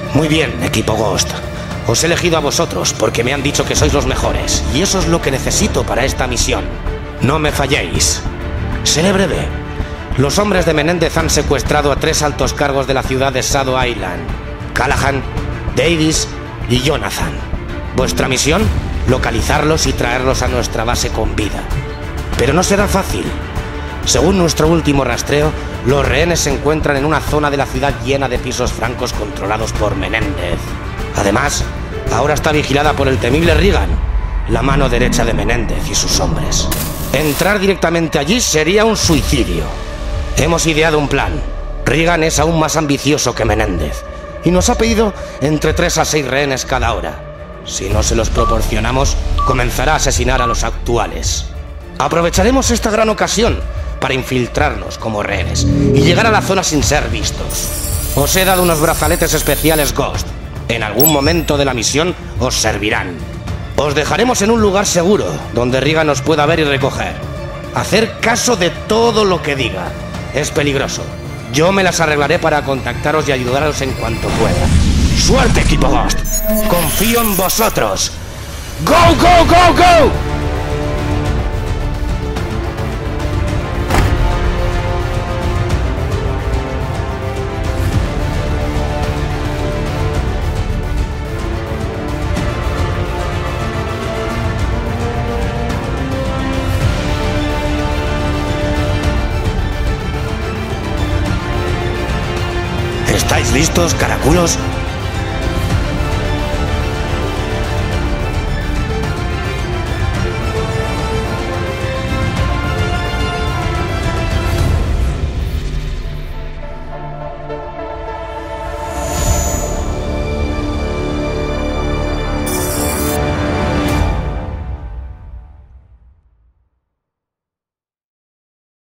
Muy bien, equipo Ghost. Os he elegido a vosotros porque me han dicho que sois los mejores, y eso es lo que necesito para esta misión. No me falléis. Seré breve. Los hombres de Menéndez han secuestrado a 3 altos cargos de la ciudad de Shadow Island: Callahan, Davis y Jonathan. Vuestra misión: localizarlos y traerlos a nuestra base con vida. Pero no será fácil. Según nuestro último rastreo, los rehenes se encuentran en una zona de la ciudad llena de pisos francos controlados por Menéndez. Además, ahora está vigilada por el temible Regan, la mano derecha de Menéndez y sus hombres. Entrar directamente allí sería un suicidio. Hemos ideado un plan. Regan es aún más ambicioso que Menéndez y nos ha pedido entre 3 a 6 rehenes cada hora. Si no se los proporcionamos, comenzará a asesinar a los actuales. Aprovecharemos esta gran ocasión para infiltrarnos como rehenes y llegar a la zona sin ser vistos. Os he dado unos brazaletes especiales Ghost. En algún momento de la misión os servirán. Os dejaremos en un lugar seguro, donde Regan nos pueda ver y recoger. Hacer caso de todo lo que diga. Es peligroso. Yo me las arreglaré para contactaros y ayudaros en cuanto pueda. ¡Suerte, equipo Ghost! ¡Confío en vosotros! ¡Go, go, go, go! ¿Estáis listos, caraculos?